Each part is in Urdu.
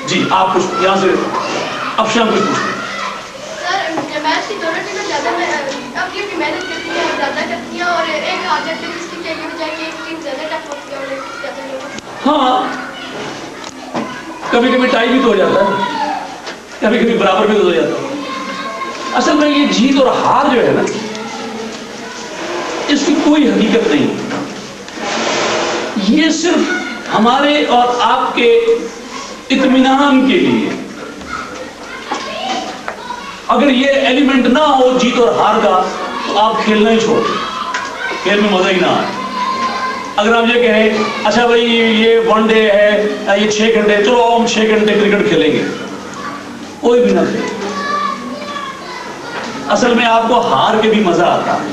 جی آپ کچھ یہاں سے اب شام کچھ پوچھیں. سر میتھ کی دونوں ٹیمیں زیادہ اب کی محنت کرتی ہیں زیادہ کرتی ہیں اور ایک آ جاتے ہیں اس کی چاہیے بجائے کہ ایک ٹیم زیادہ ٹف ہوتی ہے اور ایک زیادہ نہیں. ہاں کبھی کبھی ٹائی بھی تو ہو جاتا ہے, کبھی کبھی برابر بھی تو ہو جاتا ہے. اصل میں یہ جیت اور ہار جو ہے نا اس کی کوئی حقیقت نہیں, یہ صرف ہمارے اور آپ کے اطمینان کے لیے. اگر یہ ایلیمنٹ نہ ہو جیت اور ہار کا تو آپ کھیلنا ہی چھوڑ دیں, کھیل میں مزہ ہی نہ آئے. اگر آپ یہ کہیں اچھا بھائی یہ ون ڈے ہے یہ 6 گھنٹے, چلو ہم 6 گھنٹے کرکٹ کھیلیں گے, کوئی بھی نہ کھیلے. اصل میں آپ کو ہار کے بھی مزہ آتا ہے,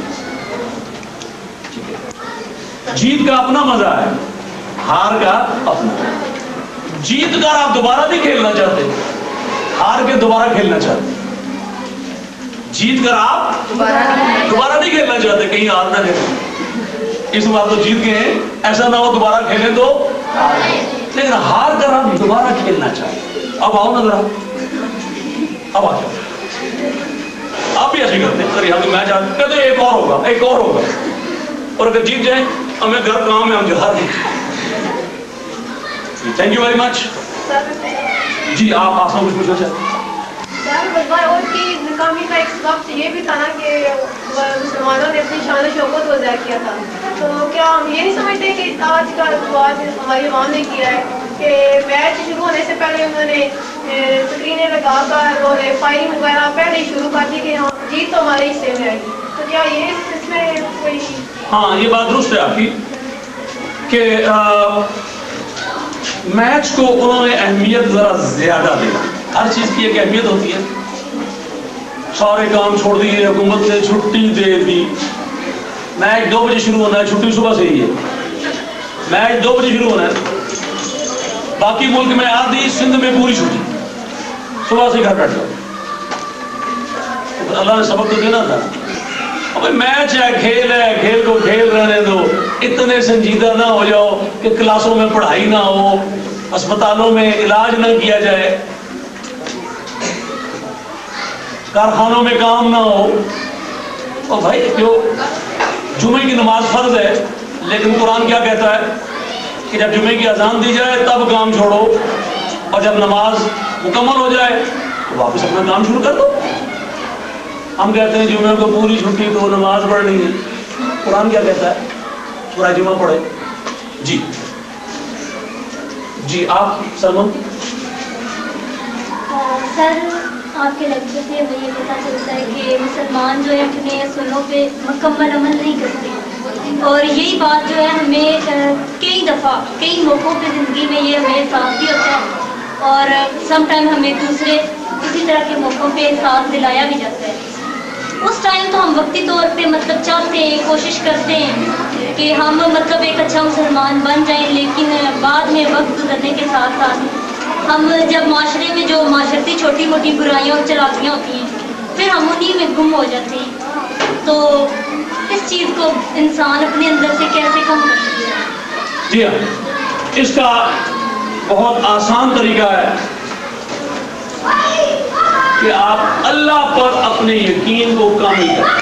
جیت کا اپنا مزہ ہے, ہار کا اپنا. جیت کر آپ دوبارہ نہیں کھیلنا چاہتے, ہار کے دوبارہ کھیلنا چاہتے. جیت کر آپ دوبارہ نہیں کھیلنا چاہتے, کہیں ہار نہ کھیلیں. اس بار تو جیت گئے ہیں, ایسا نہ ہو دوبارہ کھیلیں تو, لیکن ہار کر آپ دوبارہ کھیلنا چاہتے. اب آؤ نا ذرا, اب آ جاؤ. آپ بھی ایسے کرتے ہیں, سر یہاں تو میچ آ کہتے ہیں ایک اور ہوگا ایک اور ہوگا, اور اگر جیت جائیں ہمیں گھر کام ہے ہم جو ہار دیں. Thank you very much. جی آپ آسان کچھ پوچھنا چاہتے ہیں؟ اور کی ناکامی کا ایک وقت یہ بھی تھا نا کہ مسلمانوں نے اپنی شان و شوکت کو ضائع کیا تھا, تو کیا ہم یہ نہیں سمجھتے کہ آج کا بات ہماری عوام نے کیا ہے کہ میچ شروع ہونے سے پہلے انہوں نے سکرینیں لگا کر اور فائرنگ وغیرہ پہلے ہی شروع کر دی کہ ہاں جیت تو ہمارے حصے میں آئے گی, تو کیا یہ اس میں کوئی؟ ہاں یہ بات درست ہے آپ کی کہ میچ کو انہوں نے اہمیت ذرا زیادہ دی. ہر چیز کی ایک اہمیت ہوتی ہے. سارے کام چھوڑ دیے, حکومت نے چھٹی دے دی, میچ 2 بجے شروع ہونا ہے, چھٹی صبح سے ہی ہے, میچ 2 بجے شروع ہونا ہے. باقی ملک میں آدھی, سندھ میں پوری چھٹی, صبح سے گھر بیٹھ جاؤ. اللہ نے سبق تو دینا تھا. اب میچ ہے, کھیل ہے, کھیل کو کھیل رہنے دو. اتنے سنجیدہ نہ ہو جاؤ کہ کلاسوں میں پڑھائی نہ ہو, اسپتالوں میں علاج نہ کیا جائے, کارخانوں میں کام نہ ہو. اور بھائی جو جمعے کی نماز فرض ہے, لیکن قرآن کیا کہتا ہے کہ جب جمعے کی اذان دی جائے تب کام چھوڑو, اور جب نماز مکمل ہو جائے تو واپس اپنا کام شروع کر دو. ہم کہتے ہیں جمعے کو پوری چھٹی تو نماز پڑھنی ہے. قرآن کیا کہتا ہے؟ سورہ جمعہ پڑھے. جی جی آپ سلمان. سر آپ کے لیکچر سے ہمیں یہ پتہ چلتا ہے کہ مسلمان جو ہے اپنے اصولوں پہ مکمل عمل نہیں کرتے, اور یہی بات جو ہے ہمیں کئی دفعہ کئی موقعوں پہ زندگی میں یہ ہمیں احساس بھی ہوتا ہے, اور سم ٹائم ہمیں دوسرے اسی طرح کے موقعوں پہ احساس دلایا بھی جاتا ہے. اس ٹائم تو ہم وقتی طور پہ مطلب چاہتے ہیں, کوشش کرتے ہیں کہ ہم مطلب ایک اچھا مسلمان بن جائیں, لیکن بعد میں وقت گزرنے کے ساتھ ساتھ ہم جب معاشرے میں جو معاشرتی چھوٹی موٹی برائیاں اور چلاکیاں ہوتی ہیں پھر ہم انہیں میں گم ہو جاتے ہیں. تو اس چیز کو انسان اپنے اندر سے کیسے کم کر سکتا ہے؟ جی ہاں, اس کا بہت آسان طریقہ ہے کہ آپ اللہ پر اپنے یقین کو کامل کریں.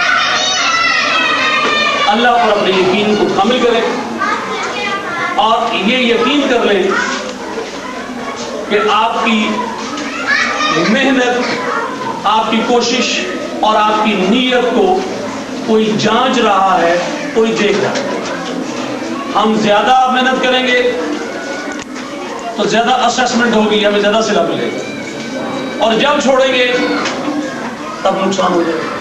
اللہ پر اپنے یقین کو کامل کریں اور یہ یقین کر لیں کہ آپ کی محنت, آپ کی کوشش اور آپ کی نیت کو کوئی جانچ رہا ہے, کوئی دیکھ رہا ہے. ہم زیادہ محنت کریں گے تو زیادہ اسیسمنٹ ہوگی, ہمیں زیادہ صلہ ملے گا, اور جب چھوڑیں گے تب نقصان ہو جائے گا.